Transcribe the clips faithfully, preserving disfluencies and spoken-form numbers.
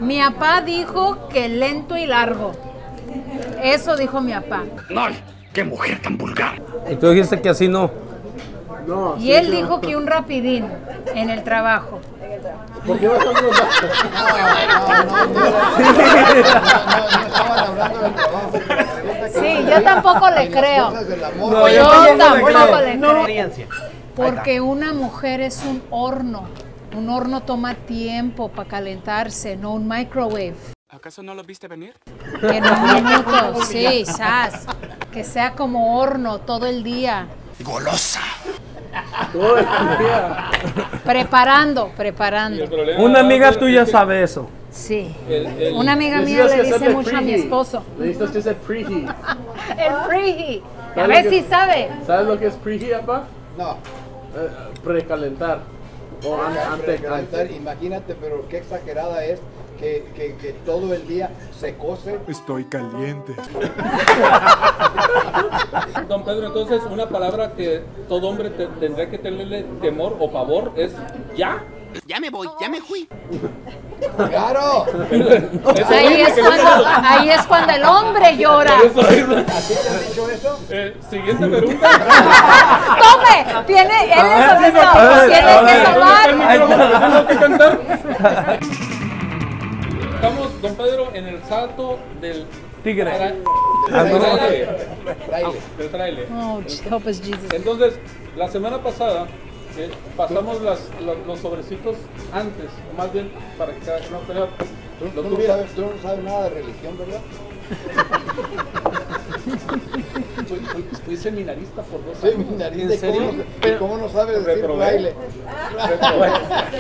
Mi papá dijo que lento y largo. Eso dijo mi papá. No, qué mujer tan vulgar. Y tú dijiste que así no. No, Y sí, él sí, dijo no. que un rapidín en el trabajo. ¿Por qué vas a preguntar? Sí, yo tampoco le creo. No, Yo tampoco le creo. Experiencia. Porque una mujer es un horno. Un horno toma tiempo para calentarse, no un microwave. ¿Acaso no lo viste venir? En un minuto, sí, sas. Que sea como horno todo el día. Golosa. Todo el día. Preparando, preparando. Una amiga tuya sabe eso. Sí. El, el, Una amiga mía Necesitas le que dice hacerle mucho a mi preheat. esposo. Necesitas que hacer preheat. El preheat. A ¿Sabes ver lo si que- sabe. ¿Sabes lo que es preheat, papá? No, Eh, precalentar. O an- ante, calentar, ante. imagínate, pero qué exagerada es que, que, que todo el día se cose. Estoy caliente. Don Pedro, entonces una palabra que todo hombre te- tendrá que tenerle temor o pavor es ya. Ya me voy, ya me fui. ¡Claro! Eso Ahí dice es, que cuando, no- ahí es cuando el hombre llora. Eso es. ¿A ti te han dicho eso? Eh, siguiente pregunta. ¡Tome! Tiene, él A es ver, honesto, a ver, tiene a que ver. ¿Está el tomar. micrófono? ¿Tengo que cantar? Estamos, don Pedro, en el salto del Tigre. tra- Ah, del no. trailer. Fraile. Del trailer. Oh, help us, Jesus. Entonces, la semana pasada eh, pasamos las, los, los sobrecitos antes, o más bien para que cada uno tenga- Tú, lo tú no tuviera. sabes, tú no sabes nada de religión, ¿verdad? Fui, fui- fui seminarista por dos Soy años. seminarista, ¿En ¿y cómo serio? no- y cómo no sabes decir Reprobé. fraile? Reprobé.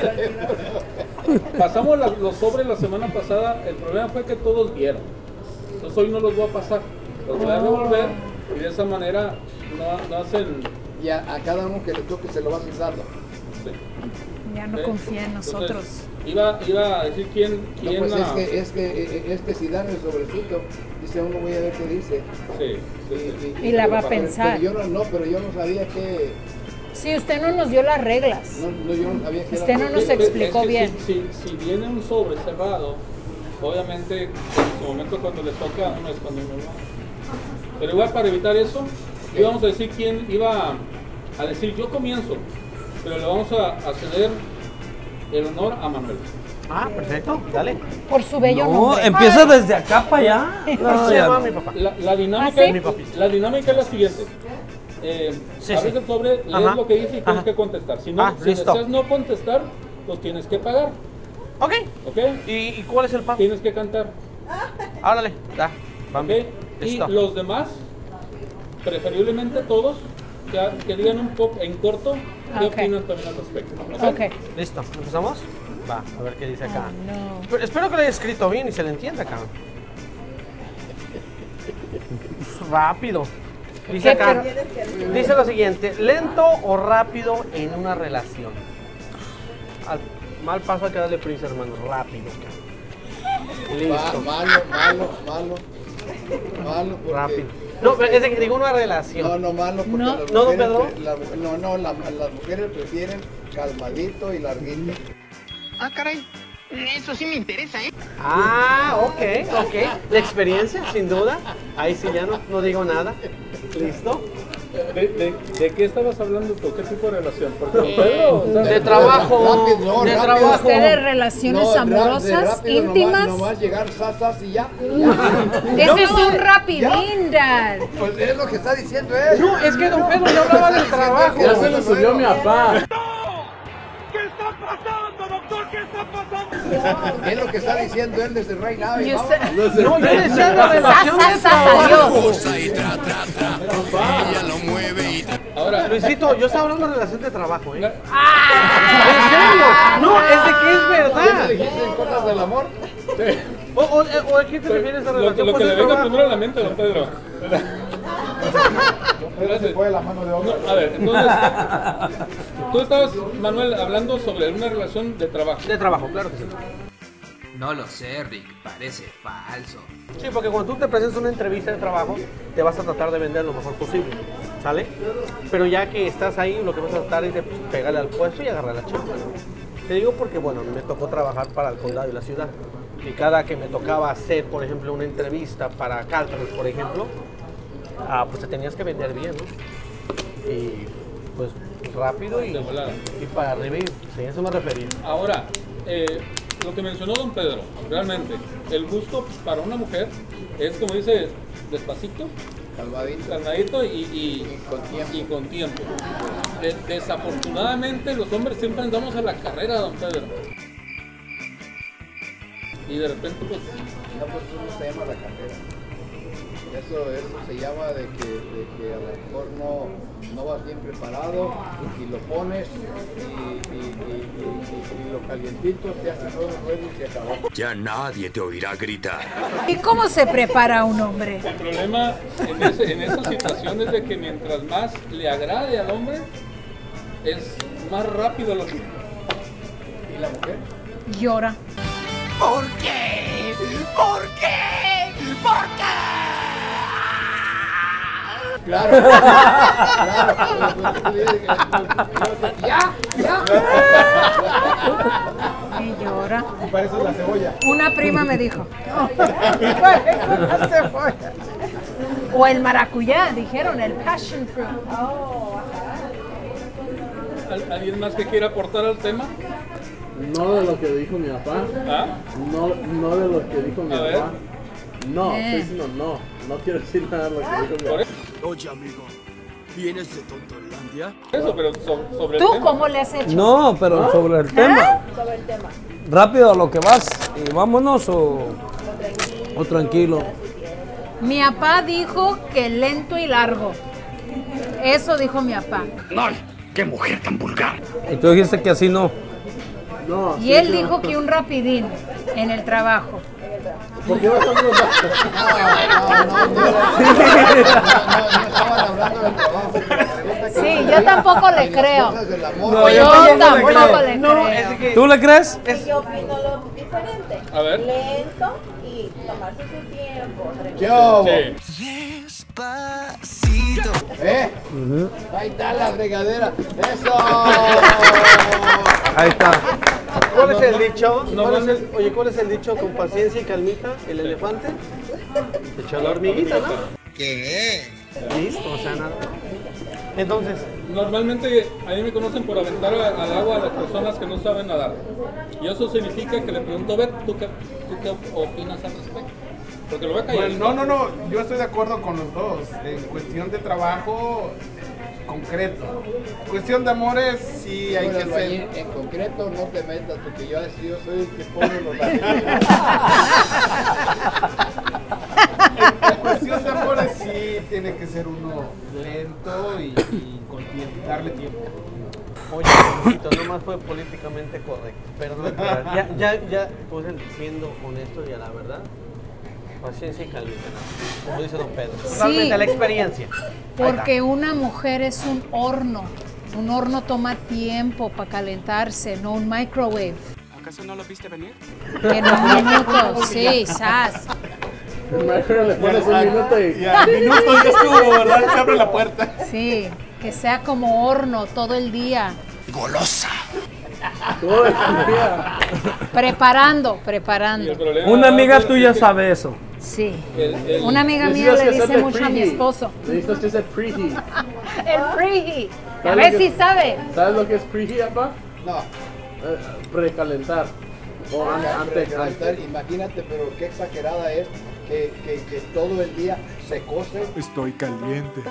Pasamos la- los sobres la semana pasada, el problema fue que todos vieron. Entonces hoy no los voy a pasar, los voy a devolver y de esa manera no, no hacen... Y a, a cada uno que le toque se lo vas pisando. sí. Ya no ¿Eh? confía en Entonces, nosotros. iba, iba a decir quién... No, quién pues es ah, que, es, que, eh, es que si dan el sobrecito, dice uno, voy a ver qué dice. sí, sí, sí. Y la va a pero- pensar. Pero yo no, no, pero yo no sabía que... Sí, usted no nos dio las reglas. No, no, yo no sabía que Usted era- no nos Es que- explicó es que bien. Si, si, si viene un sobre cerrado, obviamente en su momento cuando le toca no es cuando uno va. Pero igual para evitar eso, íbamos a decir quién iba a decir yo comienzo, pero le vamos a, a ceder el honor a Manuel. Ah, perfecto, dale. Por su bello No, nombre. empieza desde acá para allá. No, Se ya llama no. mi papá. La, la dinámica, ¿Ah, sí? mi papito. La dinámica es la siguiente. Eh, Sí, Ah, abres sí. el sobre, lees Ajá. lo que dice y tienes Ajá. que contestar. Si no, Ah, si listo. deseas no contestar, pues tienes que pagar. Ok. ¿Ok? ¿Y, y cuál es el pago? Tienes que cantar. Árale, ya. ¿Ok? Y Listo. los demás, preferiblemente todos, que, que digan un poco en corto qué Ok. opinan también al respecto. Ok. Listo, ¿empezamos? Va, a ver qué dice acá. No. Pero espero que lo haya escrito bien y se le entienda acá. Rápido. Dice ¿Qué? acá, Pero- dice lo siguiente, lento o rápido en una relación. Al mal paso hay que darle prisa, hermano, rápido. Listo. Ma- malo, malo, malo. Malo porque... Rápido. No, pero es de que digo una relación. No, no, malo porque No. las ¿No, don mujeres Pedro? pre- la- no, no, la- las mujeres prefieren calmadito y larguito. Ah, caray. Eso sí me interesa, ¿eh? Ah, ok, ok. La experiencia, sin duda. Ahí sí ya no, no digo nada. ¿Listo? ¿De, de, de qué estabas hablando tú? ¿Qué tipo de relación? Porque don Pedro, o sea, De trabajo. Rápido, no, de rápido. trabajo. ¿Ustedes relaciones No, ra- de amorosas, rápido, íntimas? Nomás, nomás llegar sasas y ya. Ese es un rapidín, Dad. Pues es lo que está diciendo él. No, es que don Pedro ya hablaba del trabajo. Ya se lo subió mi papá. Es lo que está diciendo él desde Right Now. Y y usted- vamos. No, yo decía la relación Sa, de sa, sa, trabajo. ahora, Luisito, yo estaba hablando de relación de trabajo, ¿eh? Ah. ¿En serio? No, es de que es ¿Ya verdad. le dijiste en cosas del amor? O, o, o ¿a qué te refieres a lo, relación? lo que Pues le es venga trabajo. primero a la mente, don Pedro. Pero se fue la mano de obra. No, a ver, entonces, tú estabas, Manuel, hablando sobre una relación de trabajo. De trabajo, claro que sí. No lo sé, Rick, parece falso. Sí, porque cuando tú te presentas una entrevista de trabajo, te vas a tratar de vender lo mejor posible, ¿sale? Pero ya que estás ahí, lo que vas a tratar es de pues, pegarle al puesto y agarrar la chamba. Te digo porque, bueno, a mí me tocó trabajar para el condado y la ciudad. Y cada que me tocaba hacer, por ejemplo, una entrevista para Caltrans, por ejemplo, ah, pues te tenías que vender bien, ¿no? Y pues rápido y, y para arriba, y sí, eso me refería. Ahora, eh, lo que mencionó don Pedro, realmente, el gusto para una mujer es, como dice, despacito, Calvadito. calmadito y, y, Y con tiempo. y con tiempo. De- desafortunadamente, los hombres siempre andamos a la carrera, don Pedro. Y de repente, pues, No, pues eso no se llama la carrera. Eso, eso se llama de que, de que a lo mejor no, no vas bien preparado y lo pones y, y, y, y, y, y lo calientito te hace todo el ruido y se acabó. Ya nadie te oirá gritar. ¿Y cómo se prepara un hombre? el problema en, ese, en esa situación es de que mientras más le agrade al hombre, es más rápido lo que... ¿Y la mujer? Llora. ¿Por qué? ¿Por qué? ¿Por qué? Claro, claro. ¡Ya! ¡Ya! Y llora. Y para eso es la cebolla. Una prima me dijo. Para eso la cebolla. O el maracuyá, dijeron, el passion fruit. ¿Al- ¿Alguien más que quiera aportar al tema? No de lo que dijo mi papá. ¿Ah? No, no de lo que dijo mi A ver. papá. No, Eh. estoy diciendo no. No quiero decir nada de lo que dijo mi Por papá. Oye, amigo, ¿vienes de Tontolandia? eso, pero so- sobre el ¿Tú tema. cómo le has hecho? No, pero sobre el tema. Sobre el tema. Rápido a lo que vas y vámonos o, o tranquilo. Mi papá dijo que lento y largo. Eso dijo mi papá. ¡No! ¡Qué mujer tan vulgar! Y tú dijiste que así no. No, Y sí, él sí, dijo no. que un rapidín en el trabajo. ¿Por qué vas a hablar? No, no, no, no, no, no estaban hablando del trabajo. Sí, yo tampoco le creo. No, Yo yo tampoco le tampoco creo. le No, creo. es que ¿Tú le crees? Yo opino lo diferente. A ver. Lento y tomarse su tiempo. Yo, Sí. Despacito. ¿eh? Ahí está la regadera. ¡Eso! Ahí está. ¿cuál es el dicho? no, ¿Cuál es no. el- oye, ¿cuál es el dicho? Con paciencia y calmita, el elefante se echó la hormiguita, ¿no? ¿Qué? Listo, o sea, nada. Entonces, Normalmente a mí me conocen por aventar a- al agua a las personas que no saben nadar. Y eso significa que le pregunto, Bet, ¿tú qué, tú qué opinas al respecto? Porque lo ve Bueno, calladito. no, no, no, yo estoy de acuerdo con los dos. En cuestión de trabajo, concreto. En cuestión de amores, sí hay Bueno, que albañil, ser. en concreto no te metas porque yo, yo soy el que pone los ladrillos. En cuestión de amores, sí tiene que ser uno lento y, y con tiempo, darle tiempo. oye, Luisito, nomás fue políticamente correcto. Perdón, pero ya, ya, ya, pues siendo honesto y a la verdad, paciencia y calmita, ¿no? Como dice don Pedro. Sí. Totalmente a la experiencia. Ahí Porque una mujer es un horno. Un horno toma tiempo para calentarse, no un microwave. ¿Acaso no lo viste venir? En un minuto, sí, sas. Imagínate, le pones un minuto y... Y al minuto ya estuvo, ¿verdad? Se abre la puerta. Sí, que sea como horno todo el día. ¡Golosa! todo el día. Preparando, Y el preparando. problema, Una amiga Pedro, tuya es que sabe eso. Sí. el- el- Una amiga mía Necesitas le que dice hacerle mucho a mi preheat. esposo. Necesitas que hacer preheat. El preheat. A ¿Sabes ver lo si que- sabe. ¿Sabes lo que es preheat, papá? No, Eh, precalentar. O an- antes, precalentar, antes. imagínate, pero qué exagerada es que, que, que todo el día se cose. Estoy caliente.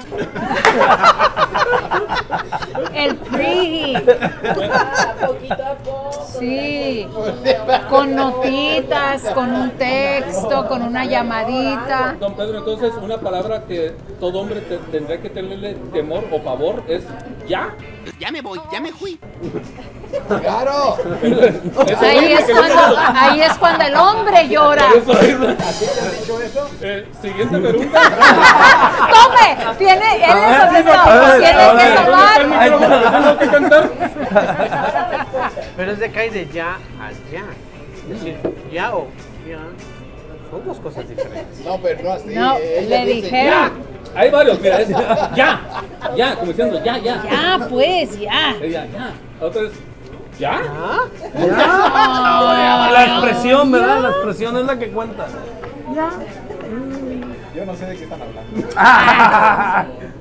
El preheat. Ah, poquito a poco. Sí. Con notitas, con un texto, con una llamadita. Don Pedro, entonces una palabra que todo hombre te- tendría que tenerle temor o pavor es ya. Ya me voy, ya me fui. ¡Claro! Es Ahí horrible es que cuando, digas ahí es cuando el hombre llora. eso. Es horrible. ¿A ti te han dicho eso? Eh, siguiente pregunta. ¡Tome! Tiene, él es honesto, a ver, tiene a que ver. ¿Dónde está el tomar. micrófono que tengo que cantar? Pero es de caer de ya a ya. Es decir, ya o ya. Son dos cosas diferentes. No, pero no así. No, ella le dice, dijeron. Hay varios, mira, es ya, ya, como diciendo ya, ya. Ya, pues, ya. Eh, Ya, ya. Otra es ¿Ya? Ya. La expresión, ¿verdad? La expresión es la que cuenta. Yo no sé de qué están hablando.